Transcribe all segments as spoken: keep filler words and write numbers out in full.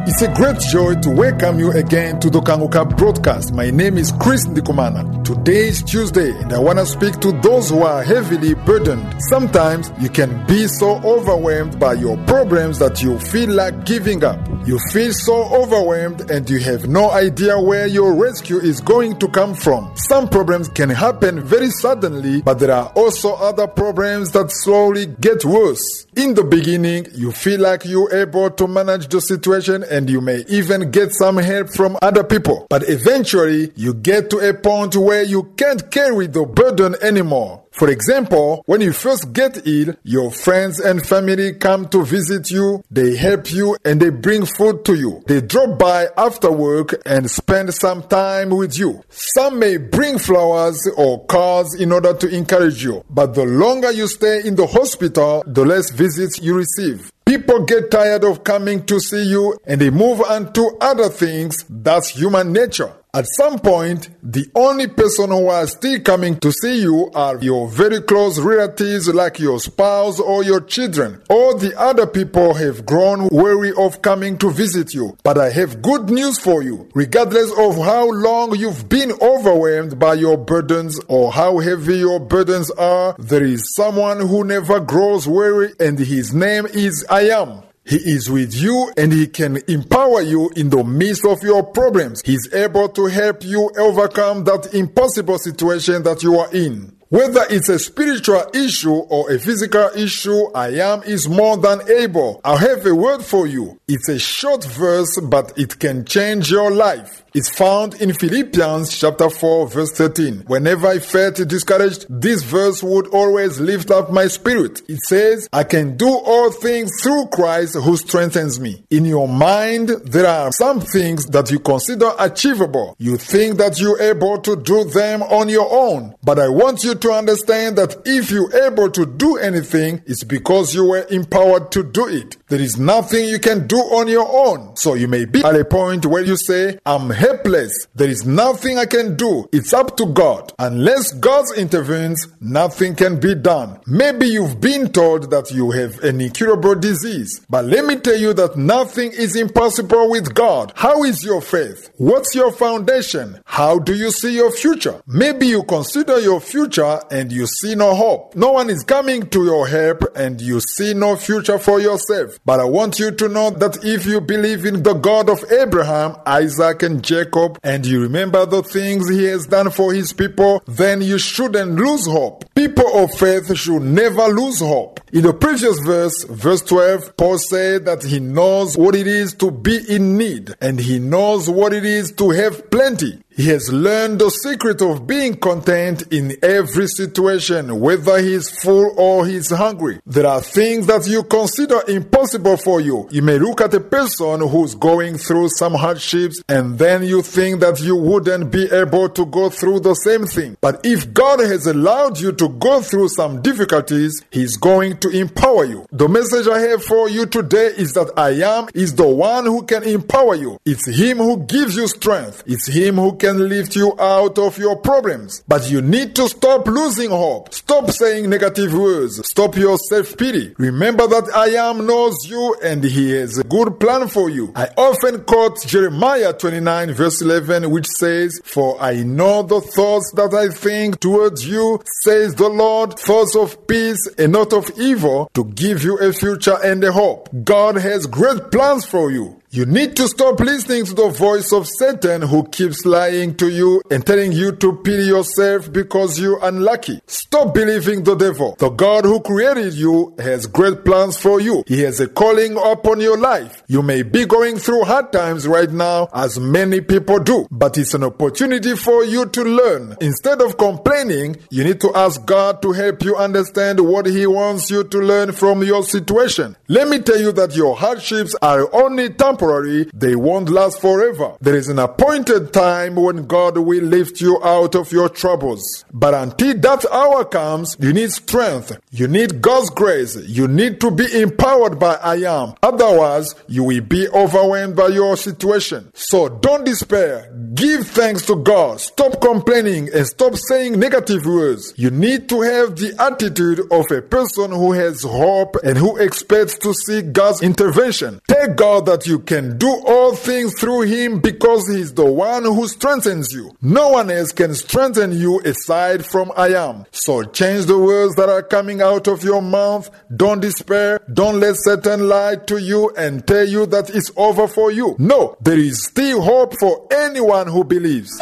It's a great joy to welcome you again to the Kanguka broadcast. My name is Chris Ndikumana. Today is Tuesday and I want to speak to those who are heavily burdened. Sometimes you can be so overwhelmed by your problems that you feel like giving up. You feel so overwhelmed and you have no idea where your rescue is going to come from. Some problems can happen very suddenly, but there are also other problems that slowly get worse. In the beginning, you feel like you're able to manage the situation and you may even get some help from other people. But eventually, you get to a point where you can't carry the burden anymore. For example, when you first get ill, your friends and family come to visit you, they help you and they bring food to you. They drop by after work and spend some time with you. Some may bring flowers or cards in order to encourage you. But the longer you stay in the hospital, the less visits you receive. People get tired of coming to see you and they move on to other things. That's human nature. At some point, the only person who are still coming to see you are your very close relatives like your spouse or your children. All the other people have grown weary of coming to visit you. But I have good news for you. Regardless of how long you've been overwhelmed by your burdens or how heavy your burdens are, there is someone who never grows weary and his name is I Am. He is with you and he can empower you in the midst of your problems. He is able to help you overcome that impossible situation that you are in. Whether it's a spiritual issue or a physical issue, I Am is more than able. I have a word for you. It's a short verse, but it can change your life. It's found in Philippians chapter four, verse thirteen. Whenever I felt discouraged, this verse would always lift up my spirit. It says, I can do all things through Christ who strengthens me. In your mind, there are some things that you consider achievable. You think that you're able to do them on your own. But I want you to understand that if you're able to do anything, it's because you were empowered to do it. There is nothing you can do on your own. So you may be at a point where you say, I'm helpless. There is nothing I can do. It's up to God. Unless God intervenes, nothing can be done. Maybe you've been told that you have an incurable disease. But let me tell you that nothing is impossible with God. How is your faith? What's your foundation? How do you see your future? Maybe you consider your future and you see no hope. No one is coming to your help and you see no future for yourself. But I want you to know that if you believe in the God of Abraham, Isaac, and Jacob, and you remember the things he has done for his people, then you shouldn't lose hope. People of faith should never lose hope. In the previous verse, verse twelve, Paul said that he knows what it is to be in need, and he knows what it is to have plenty. He has learned the secret of being content in every situation, whether he is full or he is hungry. There are things that you consider impossible for you. You may look at a person who's going through some hardships and then you think that you wouldn't be able to go through the same thing. But if God has allowed you to go through some difficulties, He's going to empower you. The message I have for you today is that I Am is the one who can empower you. It's Him who gives you strength. It's Him who can lift you out of your problems. But you need to stop losing hope. Stop saying negative words. Stop your self-pity. Remember that I Am knows you and He has a good plan for you. I often quote Jeremiah twenty-nine verse eleven, which says, For I know the thoughts that I think towards you, says the Lord, thoughts of peace and not of evil, to give you a future and a hope. God has great plans for you. You need to stop listening to the voice of Satan who keeps lying to you and telling you to pity yourself because you're unlucky. Stop believing the devil. The God who created you has great plans for you. He has a calling upon your life. You may be going through hard times right now, as many people do, but it's an opportunity for you to learn. Instead of complaining, you need to ask God to help you understand what He wants you to learn from your situation. Let me tell you that your hardships are only temporary. They won't last forever. There is an appointed time when God will lift you out of your troubles. But until that hour comes, you need strength. You need God's grace. You need to be empowered by I Am. Otherwise, you will be overwhelmed by your situation. So don't despair. Give thanks to God. Stop complaining and stop saying negative words. You need to have the attitude of a person who has hope and who expects to see God's intervention. Tell God that you can do all things through him because he is the one who strengthens you. No one else can strengthen you aside from I am. So change the words that are coming out of your mouth. Don't despair. Don't let Satan lie to you and tell you that it's over for you. No, there is still hope for anyone who believes.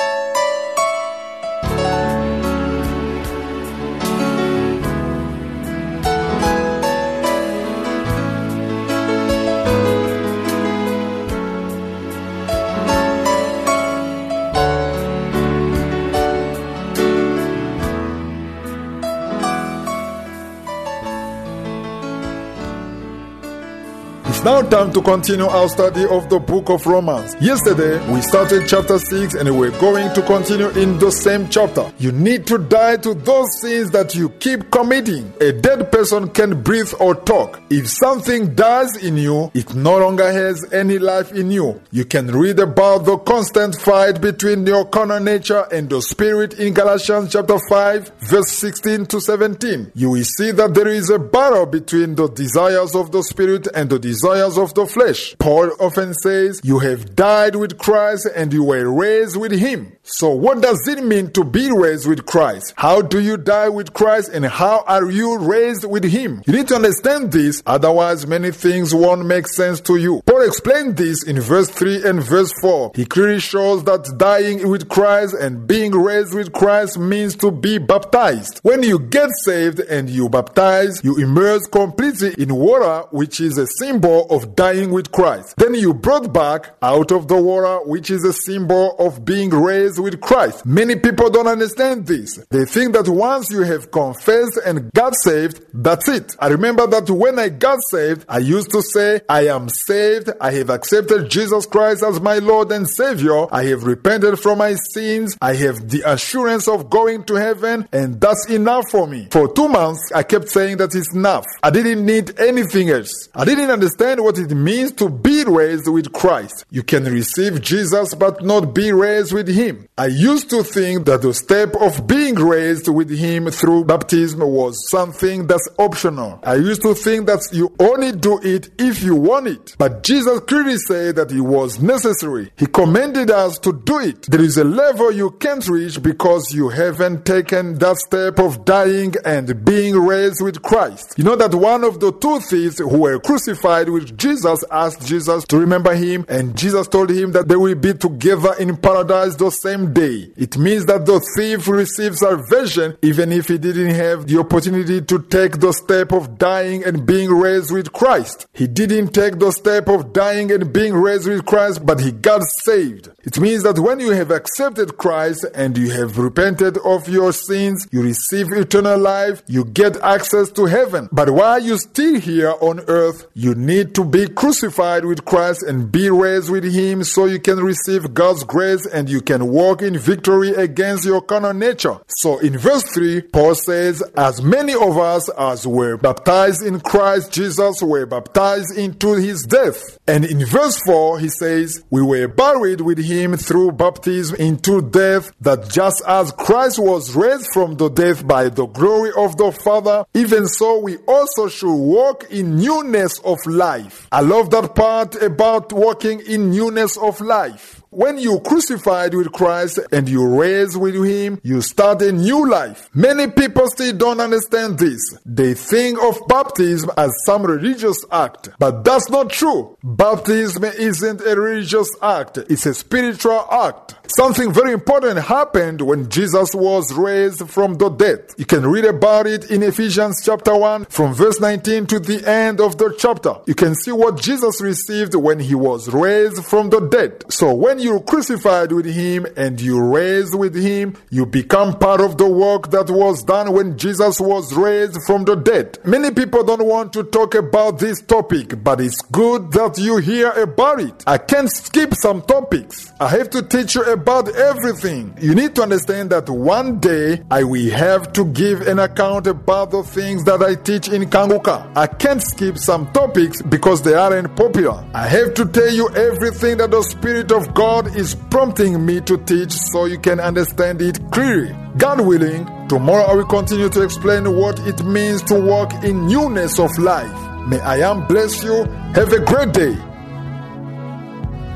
It's now time to continue our study of the book of Romans. Yesterday, we started chapter six and we're going to continue in the same chapter. You need to die to those sins that you keep committing. A dead person can breathe or talk. If something dies in you, it no longer has any life in you. You can read about the constant fight between your carnal nature and the spirit in Galatians chapter five, verse sixteen to seventeen. You will see that there is a battle between the desires of the spirit and the desires of the flesh. Paul often says, you have died with Christ and you were raised with him. So what does it mean to be raised with Christ? How do you die with Christ and how are you raised with him? You need to understand this, otherwise many things won't make sense to you. Paul explained this in verse three and verse four. He clearly shows that dying with Christ and being raised with Christ means to be baptized. When you get saved and you baptize, you immerse completely in water, which is a symbol of dying with Christ. Then you brought back out of the water, which is a symbol of being raised with Christ. Many people don't understand this. They think that once you have confessed and got saved, that's it. I remember that when I got saved, I used to say, I am saved. I have accepted Jesus Christ as my Lord and Savior. I have repented from my sins. I have the assurance of going to heaven, and that's enough for me. For two months, I kept saying that it's enough. I didn't need anything else. I didn't understand what it means to be raised with Christ. You can receive Jesus but not be raised with him. I used to think that the step of being raised with him through baptism was something that's optional. I used to think that you only do it if you want it. But Jesus clearly said that it was necessary. He commanded us to do it. There is a level you can't reach because you haven't taken that step of dying and being raised with Christ. You know that one of the two thieves who were crucified with Jesus asked Jesus to remember him, and Jesus told him that they will be together in paradise the same day. It means that the thief receives salvation even if he didn't have the opportunity to take the step of dying and being raised with Christ. He didn't take the step of dying and being raised with Christ, but he got saved. It means that when you have accepted Christ and you have repented of your sins, you receive eternal life, you get access to heaven. But while you're still here on earth, you need to be crucified with Christ and be raised with him so you can receive God's grace and you can walk in victory against your carnal nature. So in verse three, Paul says, as many of us as were baptized in Christ Jesus were baptized into his death. And in verse four, he says, we were buried with him through baptism into death, that just as Christ was raised from the death by the glory of the Father, even so we also should walk in newness of life. I love that part about walking in newness of life. When you crucified with Christ and you raised with him, you start a new life. Many people still don't understand this. They think of baptism as some religious act, but that's not true. Baptism isn't a religious act, it's a spiritual act. Something very important happened when Jesus was raised from the dead. You can read about it in Ephesians chapter one from verse nineteen to the end of the chapter. You can see what Jesus received when he was raised from the dead. So when you crucified with him and you raised with him, you become part of the work that was done when Jesus was raised from the dead. Many people don't want to talk about this topic, but it's good that you hear about it. I can't skip some topics. I have to teach you about everything. You need to understand that one day I will have to give an account about the things that I teach in Kanguka. I can't skip some topics because they aren't popular. I have to tell you everything that the Spirit of God is prompting me to teach so you can understand it clearly. God willing, tomorrow I will continue to explain what it means to walk in newness of life. May I am bless you. Have a great day.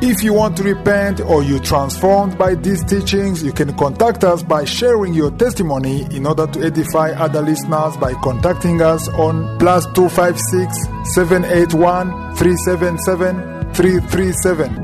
If you want to repent or you transformed by these teachings, you can contact us by sharing your testimony in order to edify other listeners by contacting us on plus two five six, seven eight one, three seven seven, three three seven.